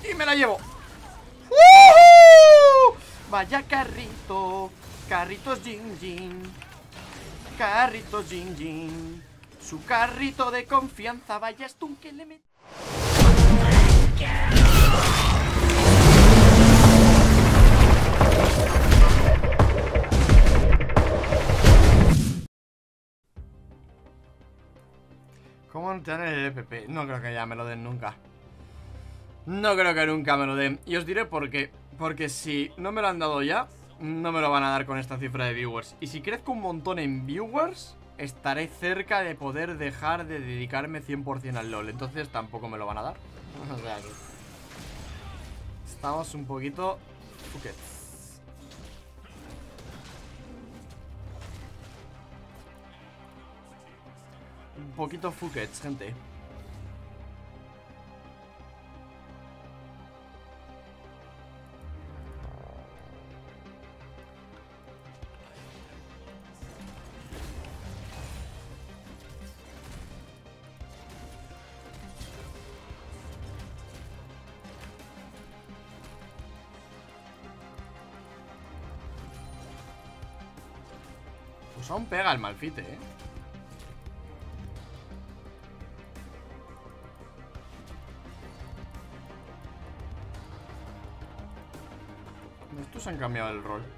Y me la llevo. ¡Uh! Vaya carrito. Carritos Jin Jin. Carritos Jin Jin. Su carrito de confianza. Vaya stun que le mete. ¿Cómo no te dan el LPP? No creo que ya me lo den nunca. No creo que nunca me lo den. Y os diré por qué. Porque si no me lo han dado ya, no me lo van a dar con esta cifra de viewers. Y si crezco un montón en viewers, estaré cerca de poder dejar de dedicarme 100% al LoL. Entonces tampoco me lo van a dar. O sea que estamos un poquito fuckets. Un poquito fuckets, gente. Pues aún pega el Malfite, ¿eh? Estos han cambiado el rol.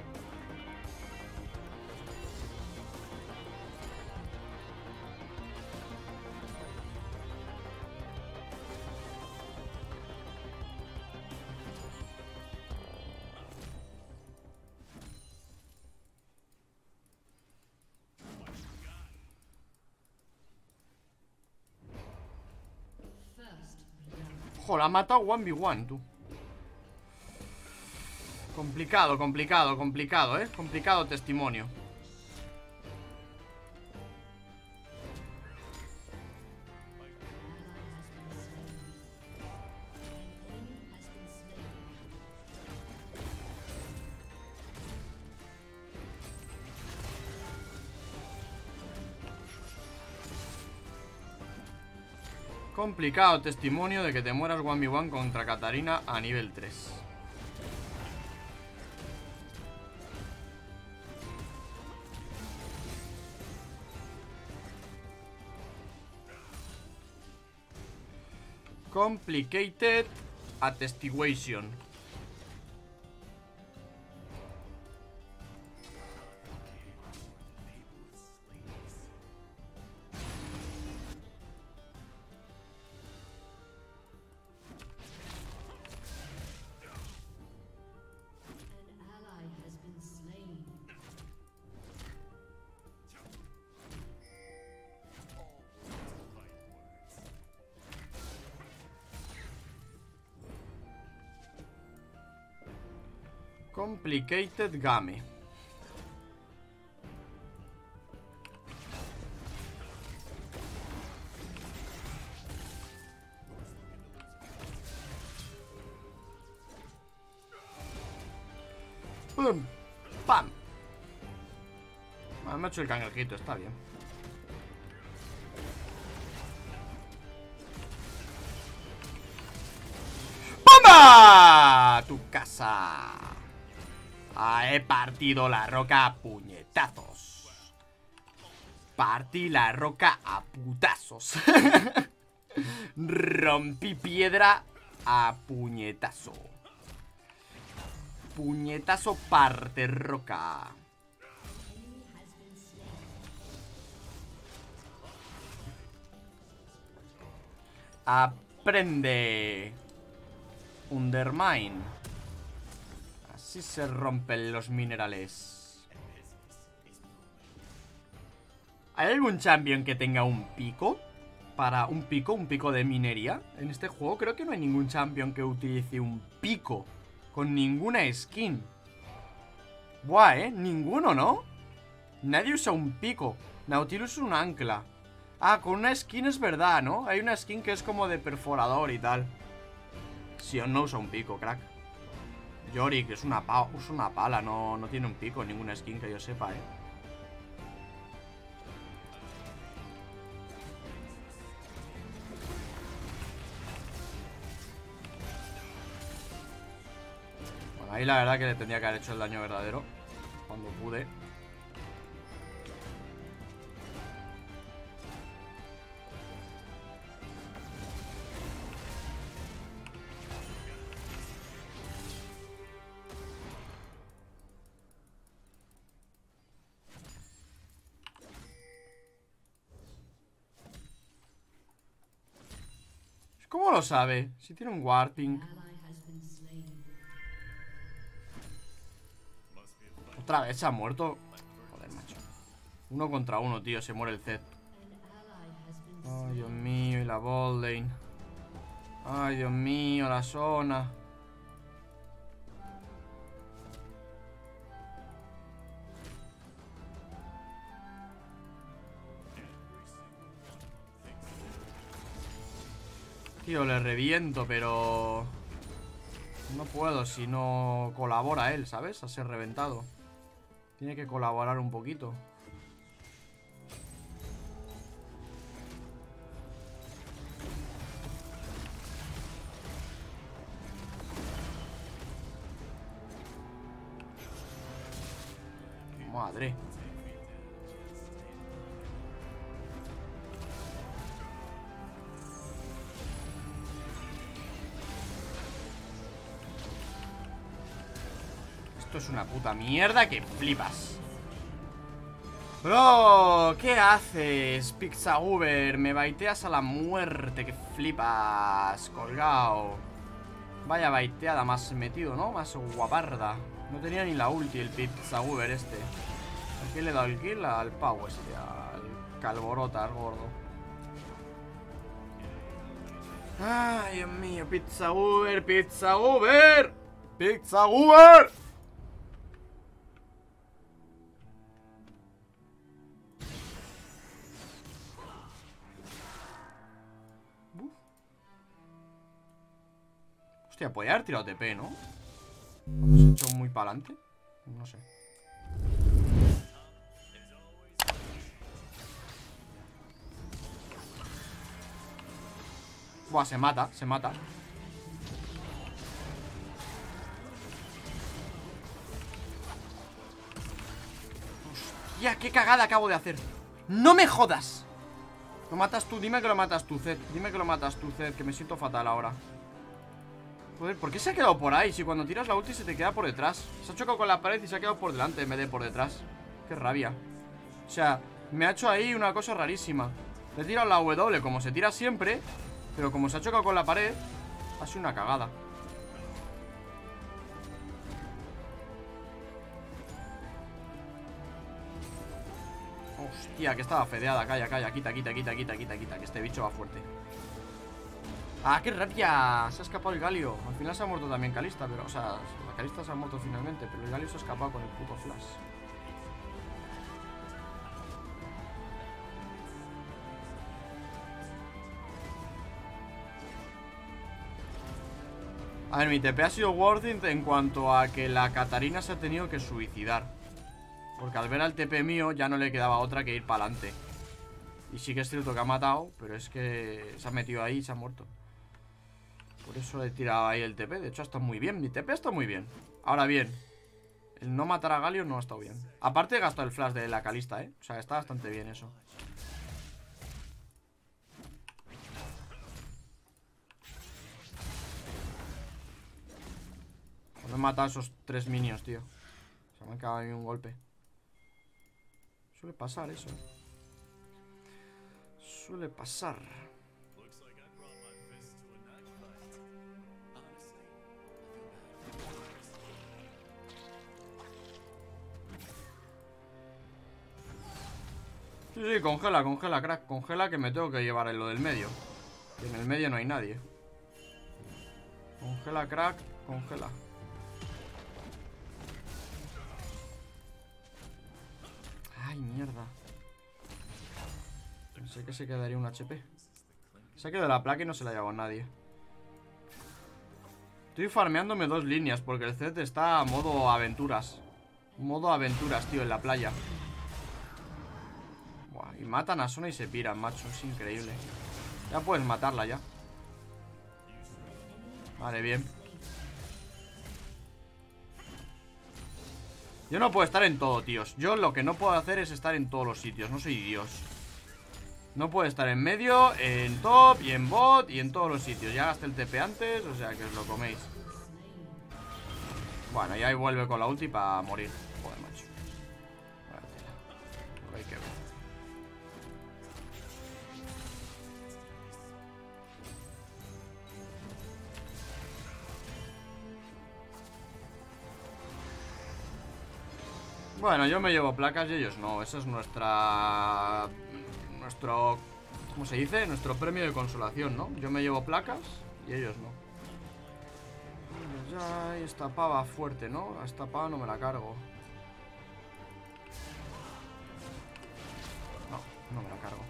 Ojo, la ha matado 1v1, tú. Complicado, complicado, complicado, complicado testimonio. Complicado testimonio de que te mueras 1v1 contra Katarina a nivel 3. Complicated attestation. Complicated game. ¡Pum! ¡Pam! Me ha hecho el cangrejito, está bien. ¡Bomba! Tu casa. He partido la roca a puñetazos. Partí la roca a putazos. Rompí piedra a puñetazo. Puñetazo parte roca. Aprende. Undermine. Así se rompen los minerales. ¿Hay algún champion que tenga un pico? Para un pico de minería. En este juego creo que no hay ningún champion que utilice un pico con ninguna skin. Buah, ninguno, ¿no? Nadie usa un pico. Nautilus es un ancla. Ah, con una skin es verdad, ¿no? Hay una skin que es como de perforador y tal. Sion no usa un pico, crack. Yorick es una pala, no tiene un pico en ninguna skin que yo sepa, Ahí la verdad que le tendría que haber hecho el daño verdadero cuando pude. ¿Cómo lo sabe? Si tiene un warping. Otra vez se ha muerto. Joder, macho. 1 contra 1, tío. Se muere el Zed. Ay, Dios mío. Y la botlane. Ay, Dios mío. La zona. Tío, le reviento, pero... no puedo si no colabora él, ¿sabes? A ser reventado. Tiene que colaborar un poquito. Madre. Esto es una puta mierda que flipas. Bro, ¿qué haces? Pizza Uber, me baiteas a la muerte, que flipas, colgado. Vaya baiteada más metido, ¿no? Más guaparda. No tenía ni la ulti el Pizza Uber este. ¿A quién le he dado el kill? Al Pau este, al Calborota, al gordo. Ay, Dios mío, Pizza Uber, Pizza Uber, Pizza Uber. Hostia, podía haber tirado TP, ¿no? Cuando se ha hecho muy para adelante. No sé. Buah, se mata, se mata. Hostia, qué cagada acabo de hacer. ¡No me jodas! Lo matas tú, dime que lo matas tú, Zed. Dime que lo matas tú, Zed, que me siento fatal ahora. Joder, ¿por qué se ha quedado por ahí? Si cuando tiras la ulti se te queda por detrás. Se ha chocado con la pared y se ha quedado por delante en vez de por detrás. Qué rabia. O sea, me ha hecho ahí una cosa rarísima. Le he tirado la W como se tira siempre, pero como se ha chocado con la pared, ha sido una cagada. Hostia, que estaba fedeada. Calla, calla, quita, quita, quita, quita, quita, quita. Que este bicho va fuerte. ¡Ah, qué rabia! Se ha escapado el Galio. Al final se ha muerto también Kalista, pero... o sea, la Kalista se ha muerto finalmente, pero el Galio se ha escapado con el puto flash. A ver, mi TP ha sido worth it en cuanto a que la Katarina se ha tenido que suicidar. Porque al ver al TP mío ya no le quedaba otra que ir para adelante. Y sí que es cierto que ha matado, pero es que se ha metido ahí y se ha muerto. Por eso he tirado ahí el TP. De hecho, está muy bien. Mi TP está muy bien. Ahora bien, el no matar a Galio no ha estado bien. Aparte he gastado el flash de la Kalista, ¿eh? O sea, está bastante bien eso. No he matado a esos 3 minions, tío. Se me han cagado a mí un golpe. Suele pasar eso. Suele pasar. Sí, sí, congela, congela, crack. Congela, que me tengo que llevar en lo del medio. Y en el medio no hay nadie. Congela, crack, congela. Ay, mierda. Pensé que se quedaría un HP. Se ha quedado la placa y no se la ha llevado nadie. Estoy farmeándome 2 líneas porque el Zed está a modo aventuras. Modo aventuras, tío, en la playa. Buah, y matan a Sona y se piran, macho. Es increíble. Ya puedes matarla ya. Vale, bien. Yo no puedo estar en todo, tíos. Yo lo que no puedo hacer es estar en todos los sitios. No soy Dios. No puedo estar en medio, en top y en bot y en todos los sitios. Ya gasté el TP antes, o sea que os lo coméis. Bueno, y ahí vuelve con la ulti para morir. Joder, macho. Vale, tela. Hay que ver. Bueno, yo me llevo placas y ellos no. Esa es nuestra... Nuestro... ¿Cómo se dice? Nuestro premio de consolación, ¿no? Yo me llevo placas y ellos no. Ya, esta pava fuerte, ¿no? A esta pava no me la cargo. No, no me la cargo.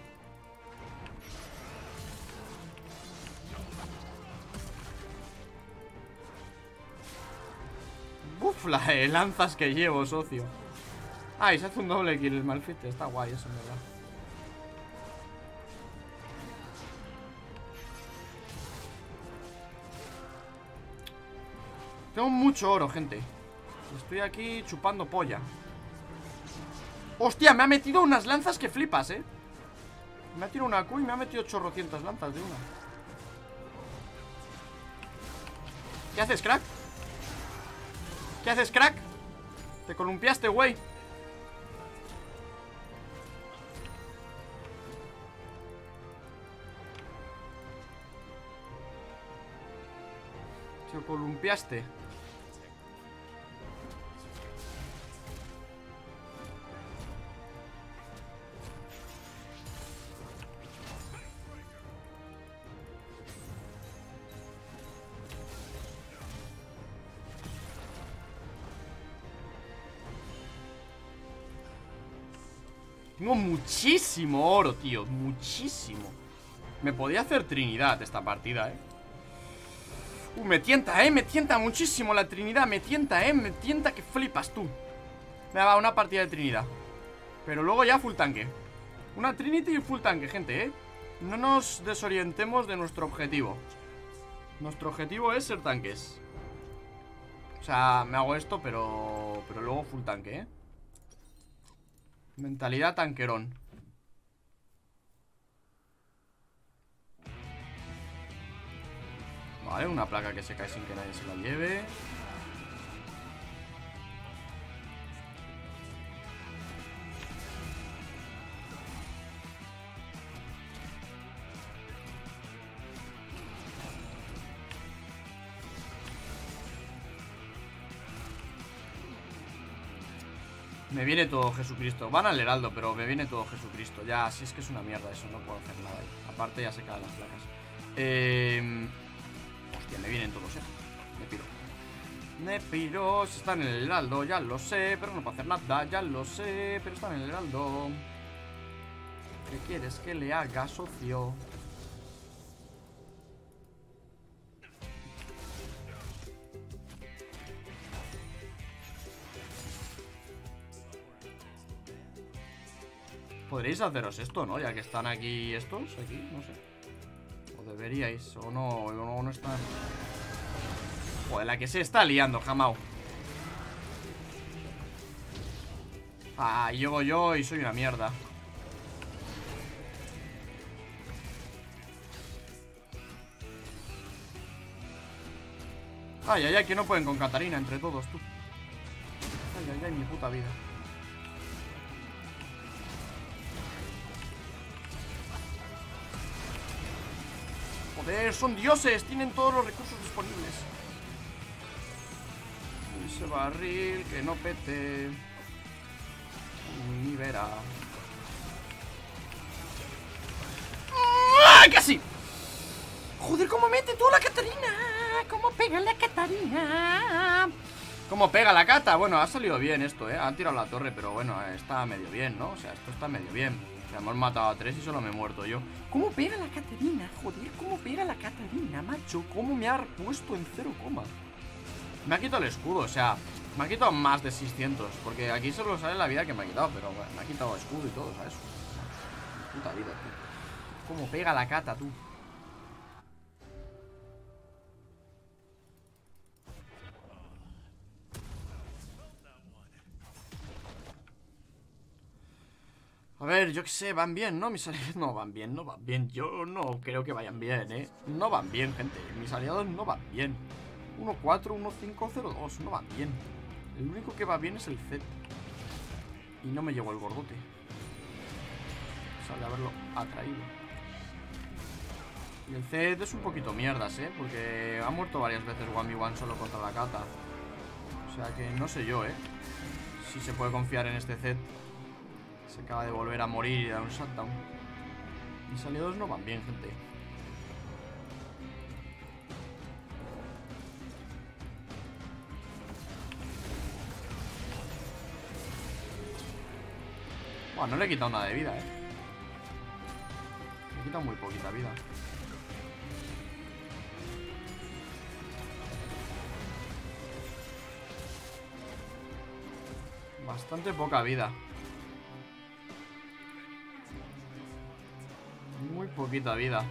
Uf, la de lanzas que llevo, socio. Ah, y se hace un doble kill el Malfite. Está guay eso, en verdad. Tengo mucho oro, gente. Estoy aquí chupando polla. ¡Hostia! Me ha metido unas lanzas que flipas, Me ha tirado una Q y me ha metido chorrocientas lanzas de una. ¿Qué haces, crack? ¿Qué haces, crack? Te columpiaste, güey. Te columpiaste. Tengo muchísimo oro, tío. Muchísimo. Me podía hacer Trinidad esta partida, me tienta, me tienta muchísimo la Trinidad. Me tienta, me tienta que flipas tú. Me va una partida de Trinidad. Pero luego ya full tanque. Una Trinity y full tanque, gente, No nos desorientemos de nuestro objetivo. Nuestro objetivo es ser tanques. O sea, me hago esto, pero luego full tanque, Mentalidad tanquerón. Vale, una placa que se cae sin que nadie se la lleve. Me viene todo Jesucristo. Van al heraldo, pero me viene todo Jesucristo. Ya, si es que es una mierda eso, no puedo hacer nada ahí. Aparte ya se caen las placas. Hostia, me vienen todos, Me piro. Me piro. Si están en el heraldo, ya lo sé. Pero no puedo hacer nada, ya lo sé. Pero están en el heraldo. ¿Qué quieres que le haga, socio? Podréis haceros esto, ¿no? Ya que están aquí estos, aquí, no sé. O deberíais, o no están. Joder, la que se está liando, Jamao. Ah, llego yo y soy una mierda. Ay, ay, ay, que no pueden con Catarina entre todos, tú. Ay, ay, ay, mi puta vida. Joder, son dioses, tienen todos los recursos disponibles. Ese barril que no pete. Ni verá. ¡Ah, casi! Joder, cómo mete tú la Catarina. Cómo pega la Catarina. ¿Cómo pega la Cata? Bueno, ha salido bien esto, Han tirado la torre, pero bueno, está medio bien, ¿no? O sea, esto está medio bien. Hemos matado a 3 y solo me he muerto yo. ¿Cómo pega la Catarina? Joder, ¿cómo pega la Catarina, macho? ¿Cómo me ha puesto en 0, me ha quitado el escudo, o sea, me ha quitado más de 600. Porque aquí solo sale la vida que me ha quitado, pero bueno, me ha quitado el escudo y todo, ¿sabes? Puta vida, tío. ¿Cómo pega la Cata, tú? ver, yo qué sé, van bien, ¿no? Mis aliados no van bien, no van bien. Yo no creo que vayan bien, ¿eh? No van bien, gente. Mis aliados no van bien. 1-4, 1-5, 0-2, no van bien. El único que va bien es el Z. Y no me llegó el gordote. Sale haberlo atraído. Y el Z es un poquito mierdas, ¿eh? Porque ha muerto varias veces 1v1 solo contra la Cata. O sea que no sé yo, ¿eh? Si se puede confiar en este Z. Se acaba de volver a morir y dar un shutdown. Mis aliados no van bien, gente. Bueno, no le he quitado nada de vida, Le he quitado muy poquita vida. Bastante poca vida. Muy poquita vida.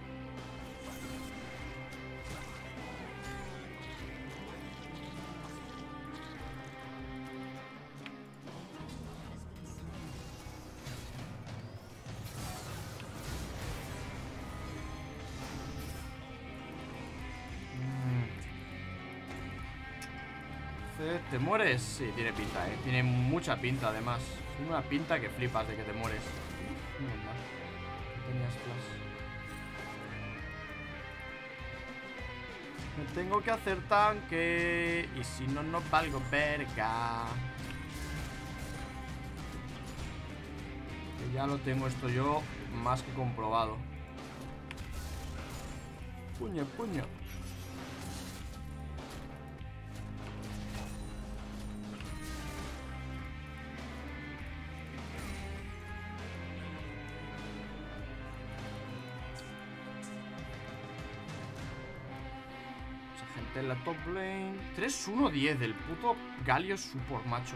¿Te mueres? Sí, tiene pinta, tiene mucha pinta además. Tiene una pinta que flipas de que te mueres. Mierda. Tenías flash. Me tengo que hacer tanque. Y si no, no valgo verga. Que ya lo tengo esto yo más que comprobado. Puño, puño. En la top lane 3-1-10 del puto Galio Support, macho.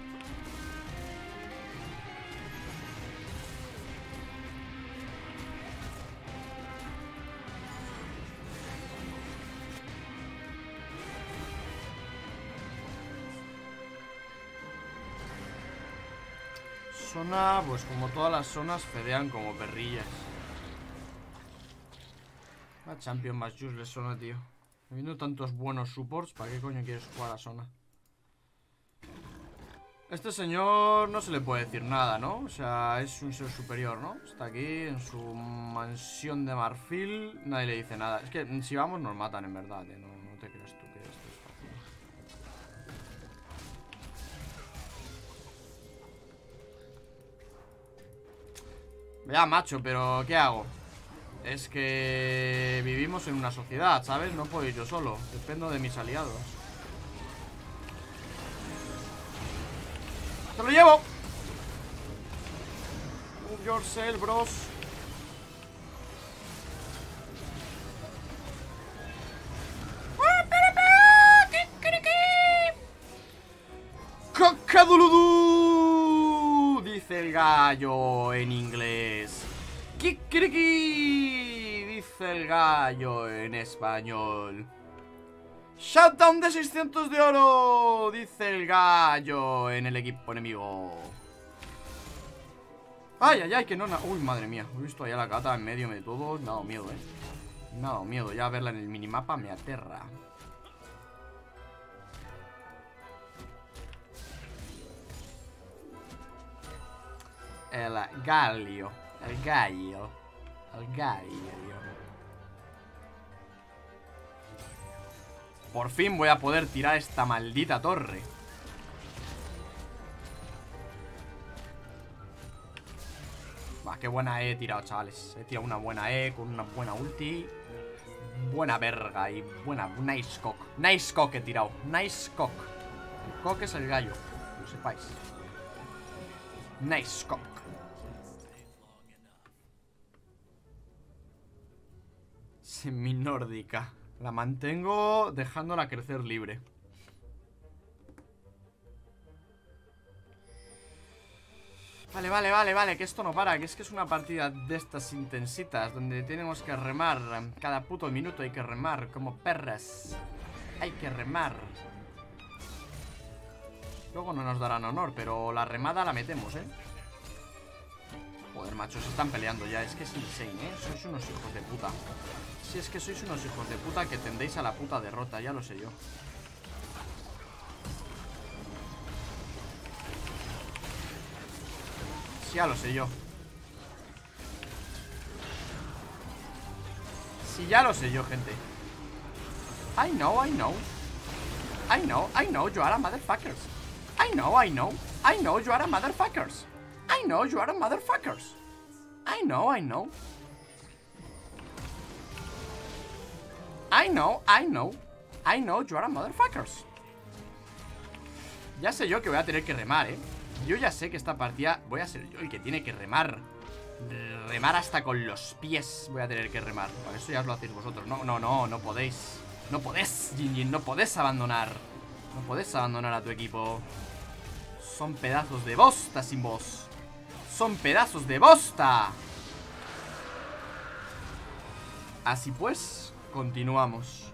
Zona, pues como todas las zonas fedean como perrillas. La champion más useless zona, tío. Habiendo tantos buenos supports, ¿para qué coño quieres jugar a zona? Este señor no se le puede decir nada, ¿no? O sea, es un ser superior, ¿no? Está aquí en su mansión de marfil. Nadie le dice nada. Es que si vamos nos matan en verdad, ¿eh? No te creas tú que esto es fácil. Ya, macho, pero ¿qué hago? Es que vivimos en una sociedad, ¿sabes? No puedo ir yo solo. Dependo de mis aliados. ¡Te lo llevo! Move yourself, bros. ¡Cacaduludú! Dice el gallo en inglés. ¡Kikiriki! Dice el gallo en español. ¡Shutdown de 600 de oro! Dice el gallo en el equipo enemigo. ¡Ay, ay, ay! Que no... Uy, madre mía. He visto ahí a la Cata en medio de todo. Me ha dado miedo, Me ha dado miedo. Ya verla en el minimapa me aterra. El gallo. El gallo. El gallo. Por fin voy a poder tirar esta maldita torre. Va, qué buena he tirado, chavales. He tirado una buena E con una buena ulti. Buena verga y buena... Nice cock. Nice cock he tirado. Nice cock. El cock es el gallo, que lo sepáis. Nice cock. Seminórdica. La mantengo dejándola crecer libre. Vale, que esto no para. Que es una partida de estas intensitas donde tenemos que remar. Cada puto minuto hay que remar como perras. Hay que remar. Luego no nos darán honor, pero la remada la metemos, Joder, macho, se están peleando ya. Es que es insane, sois unos hijos de puta. Si es que sois unos hijos de puta que tendéis a la puta derrota, ya lo sé yo. Sí, ya lo sé yo. Sí, ya lo sé yo, gente. I know, I know. I know, I know, you are a motherfuckers. I know, I know. I know you are a motherfuckers. I know you are a motherfuckers. I know, I know. I know, I know. I know you are a motherfuckers. Ya sé yo que voy a tener que remar, Yo ya sé que esta partida voy a ser yo el que tiene que remar. Remar hasta con los pies. Voy a tener que remar. Bueno, eso ya os lo hacéis vosotros. No, no, no, no podéis. No podés, Jinjin, no podés abandonar. No podés abandonar a tu equipo. Son pedazos de bosta sin vos. Son pedazos de bosta. Así pues, continuamos.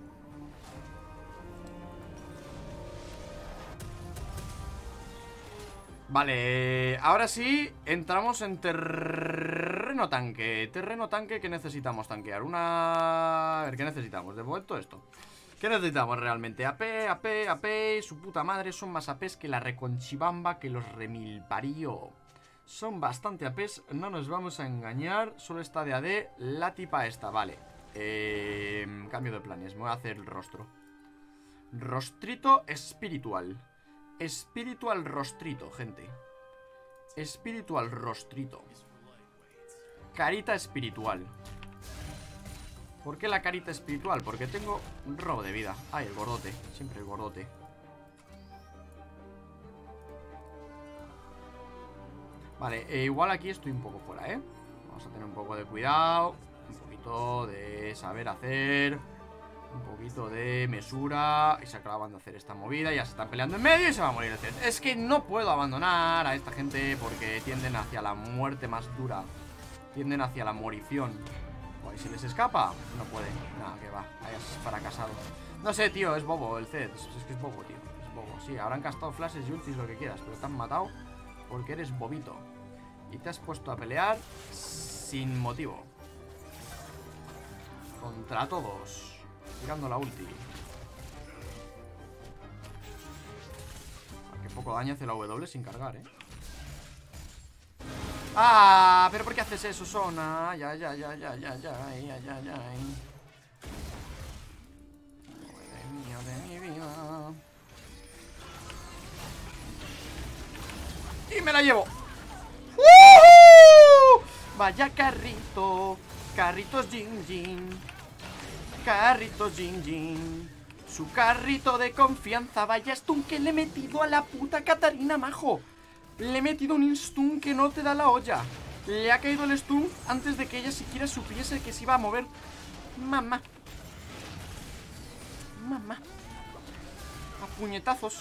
Vale, ahora sí, entramos en terreno tanque. Terreno tanque, ¿qué necesitamos tanquear? A ver, ¿qué necesitamos? De momento esto. ¿Qué necesitamos realmente? AP, AP, AP, su puta madre. Son más APs que la reconchibamba, que los remilparío. Son bastante APs, no nos vamos a engañar. Solo está de AD la tipa esta, vale. Cambio de planes, me voy a hacer el rostro. Rostrito espiritual. Espiritual rostrito, gente. Espiritual rostrito. Carita espiritual. ¿Por qué la carita espiritual? Porque tengo un robo de vida. Ay, el gordote, siempre el gordote. Vale, igual aquí estoy un poco fuera, Vamos a tener un poco de cuidado. Un poquito de saber hacer. Un poquito de mesura. Y se acaban de hacer esta movida. Ya se están peleando en medio y se va a morir el Zed. Es que no puedo abandonar a esta gente porque tienden hacia la muerte más dura. Tienden hacia la morición. Y si les escapa, no puede. Nada, que va, hayas fracasado. No sé, tío, es bobo el Zed. Es que es bobo, tío, es bobo. Sí, habrán gastado flashes y ultis, lo que quieras, pero te han matado porque eres bobito. Y te has puesto a pelear sin motivo contra todos, tirando la ulti. Qué poco daño hace la W sin cargar, Ah, pero ¿por qué haces eso, Sona? Ya. Madre mía de mi vida. Y me la llevo. Vaya carrito. Carritos Jinjin. Carritos Jinjin. Su carrito de confianza. Vaya stun que le he metido a la puta Katarina, majo. Le he metido un stun que no te da la olla. Le ha caído el stun antes de que ella siquiera supiese que se iba a mover. Mamá. Mamá. A puñetazos.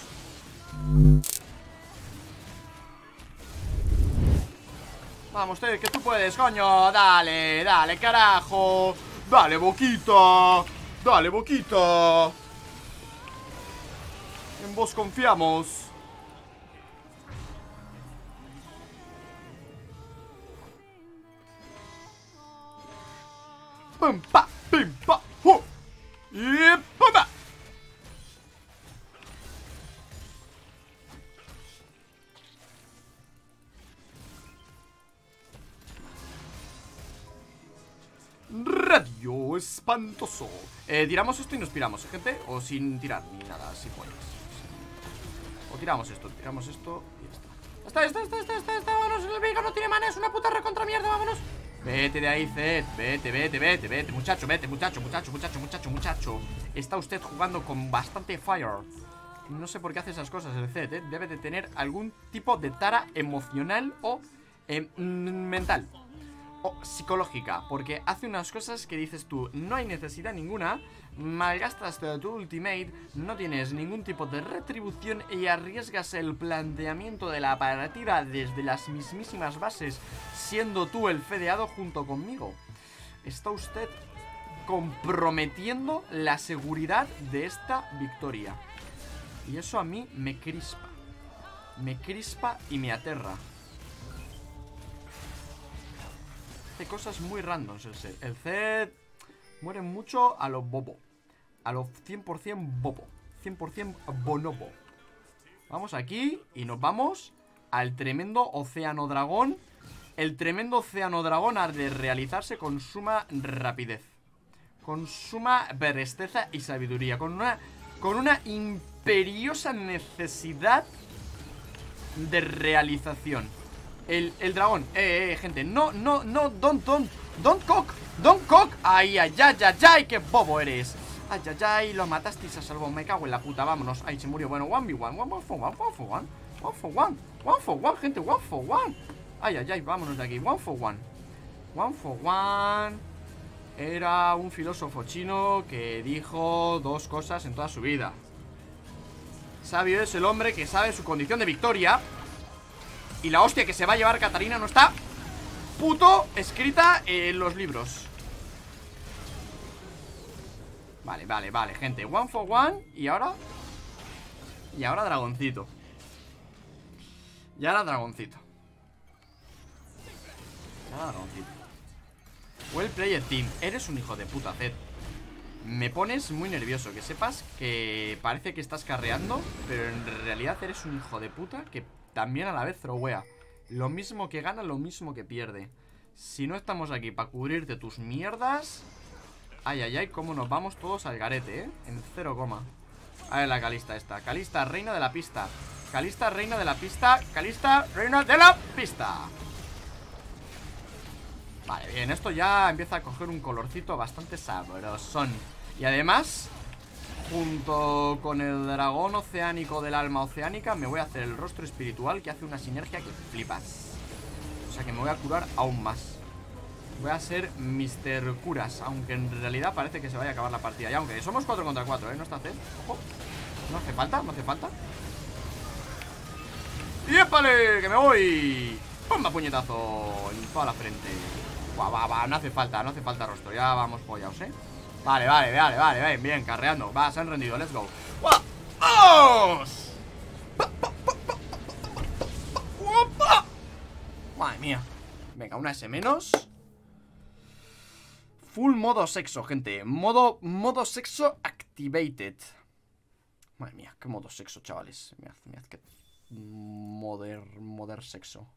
Vamos, Ted, que tú puedes, coño. Dale, dale, carajo. Dale, boquita. Dale, boquita. En vos confiamos. Pum, pa, pim, pa, y pum, pa. Radio espantoso. ¿Tiramos esto y nos piramos, gente? O sin tirar ni nada, así pues. O tiramos esto y ya está. Está, vámonos, el Veigar no tiene mana, es una puta recontra mierda, vámonos. Vete de ahí, Zed, vete, muchacho, muchacho. Está usted jugando con bastante fire. No sé por qué hace esas cosas el Zed, Debe de tener algún tipo de tara emocional o mental o psicológica, porque hace unas cosas que dices tú, no hay necesidad ninguna, malgastas tu ultimate, no tienes ningún tipo de retribución y arriesgas el planteamiento de la partida desde las mismísimas bases, siendo tú el fedeado junto conmigo. Está usted comprometiendo la seguridad de esta victoria. Y eso a mí me crispa y me aterra. hace cosas muy randoms el Zed. El Zed muere mucho a lo bobo. A lo 100% bobo. 100% bonobo. Vamos aquí y nos vamos al tremendo océano dragón. El tremendo océano dragón ha de realizarse con suma rapidez, con suma presteza y sabiduría, con una imperiosa necesidad de realización. El dragón, gente, no, don't cock. Ay, ay, ay, ay, ay, qué bobo eres. Ay, ay, ay, lo mataste y se salvó. Me cago en la puta, vámonos. Ay, se murió. Bueno, 1v1, 1 for 1, gente, 1 for 1. Ay, ay, ay, vámonos de aquí. 1 for 1. 1 for 1. Era un filósofo chino que dijo dos cosas en toda su vida. Sabio es el hombre que sabe su condición de victoria. Y la hostia que se va a llevar Katarina no está puto escrita en los libros. Vale, gente, 1 for 1. Y ahora dragoncito. Y ahora dragoncito. Well played, team. Eres un hijo de puta, Zed. Me pones muy nervioso. Que sepas que parece que estás carreando, pero en realidad eres un hijo de puta que también a la vez throwea. Lo mismo que gana, lo mismo que pierde. Si no estamos aquí para cubrirte tus mierdas. Ay, ay, ay, cómo nos vamos todos al garete, en 0, a ver la Kalista esta. Kalista, reina de la pista. Kalista, reina de la pista. Kalista, reina de la pista. Vale, bien, esto ya empieza a coger un colorcito bastante sabrosón. Y además, junto con el dragón oceánico del alma oceánica, me voy a hacer el rostro espiritual, que hace una sinergia que flipas. O sea que me voy a curar aún más. Voy a ser Mr. Curas, aunque en realidad parece que se vaya a acabar la partida ya. Aunque somos 4 contra 4, no está Zed. Ojo, no hace falta, no hace falta. ¡Y épale! ¡Que me voy! ¡Pumba, puñetazo! En toda la frente. Va, no hace falta rostro. Ya vamos follaos, Vale, bien, carreando. Va, se han rendido, let's go. ¡Vamos! Madre mía. Venga, una S menos. Full modo sexo, gente. Modo sexo activated. Madre mía, qué modo sexo, chavales. Mirad que moder sexo.